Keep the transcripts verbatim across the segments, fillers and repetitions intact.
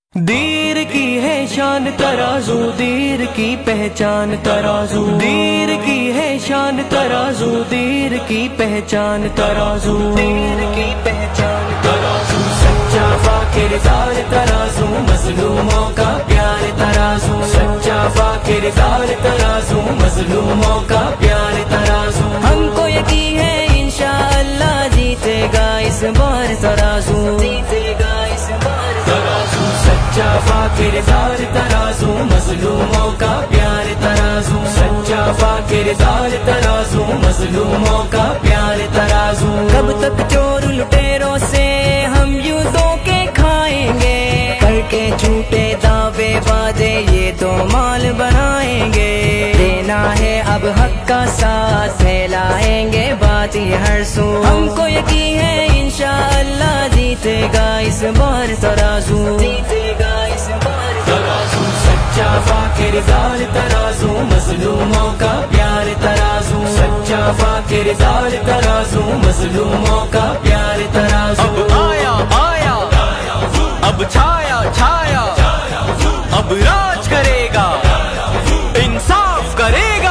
دیر کی ہے شان ترازو، دیر کی پہچان ترازو، دیر کی ہے شان ترازو، دیر کی پہچان ترازو، دیر کی پہچان ترازو، سچا فاقر زار ترازو، مظلوموں کا پیار ترازو، سچا فاقر زار ترازو، مظلوموں کا پیار ترازو، ہم کو یقین ہے انشاءاللہ جیتے گا اس بار ترازو، جیتے گا اس بار ترازو، سچا فاقر زار ترازو، مظلوموں کا پیار ترازو، سچا فاقر زار ترازو، مظلوموں کا پیار ترازو، کب تک چور لٹیروں سے ہم یوں دھوکے کھائیں گے، کر کے جھوٹے دعوے وعدے یہ تو مال بنائیں گے، دینا ہے اب حق کا ساتھ، پھیلائیں گے باتی ہر سو، ہم کو یقین ہے انشاءاللہ جیتے گا اس بار ترازو، جیتے گا اس بار ترازو، سچا فاقر زار ترازو، مظلوموں کا پیار ترازو، سچا فاقر زار ترازو، مظلوموں کا پیار ترازو، اب آیا آیا اب چھایا چھایا، اب راج کرے گا انصاف کرے گا،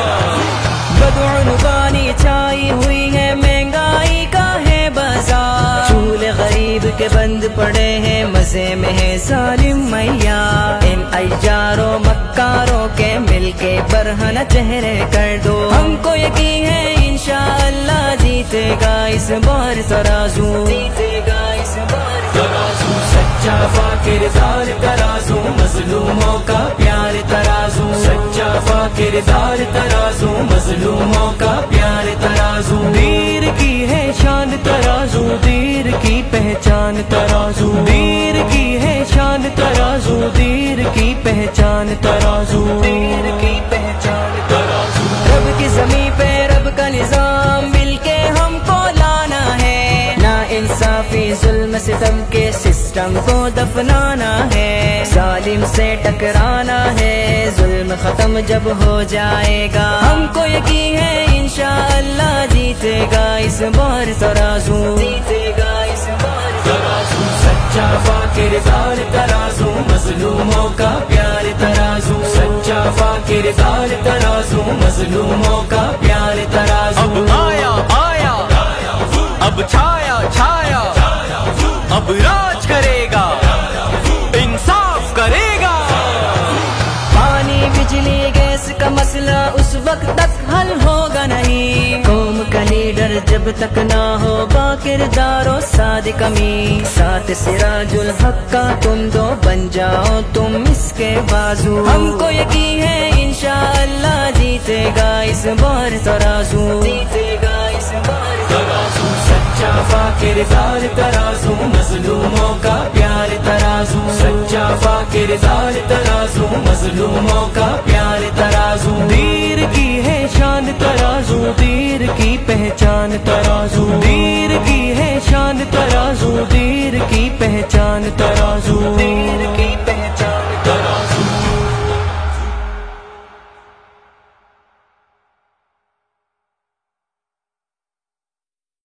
بدعنوانی چھائی ہوئی ہے، مہنگائی کا ہے بازار، چولہے غریب کے بند پڑے ہیں، مزے میں ہے ظالم میاں، ان ایاروں مکاروں کے مل کے برہنہ چہرے کر دو، ہم کو یقین ہے انشاءاللہ جیتے گا اس بار ترازو، جیتے گا اس بار ترازو، سچا فاقر زار ترازو، مظلوموں کا پیار ترازو، سچا فاقر زار ترازو، مظلوموں کا پیار ترازو، دیر کی ہے شان ترازو، دیر کی پہچان ترازو، دیر کی ہے شان ترازو، دیر کی پہچان ترازو، دیر کی پہچان ترازو، رب کی زمین پہ رب کا نظام مل کے ہم کو لانا ہے، نا انصافی ظلم ستم کے سسٹم کو دفنانا ہے، ظالم سے ٹکرانا ہے، ظلم ختم جب ہو جائے گا، ہم کو یقین ہے انشاءاللہ جیتے گا اس بار ترازو، جیتے گا اس بار ترازو، سچا فاقر زار ترازو، مظلوموں کا پیار ترازو، سچا فاقر زار ترازو، مظلوموں کا پیار ترازو، اب آیا آیا اب چھایا چھایا، اب راج کرے گا انصاف کرے گا، پانی بجلی گیس کا مسئلہ اس وقت تک حل ہوگا نہیں، قوم کا لیڈر جب تک نہ ہو با کردار و صادق امین، ساتھ سراج الحق کا تم دو بن جاؤ تم اس کے بازو، ہم کو یقین ہے انشاءاللہ جیتے گا اس بار ترازو، جیتے گا اس بار ترازو، سچا فاقر زار ترازو، مظلوموں کا پیار ترازو، سچا فاقر زار ترازو، مظلوموں کا پیار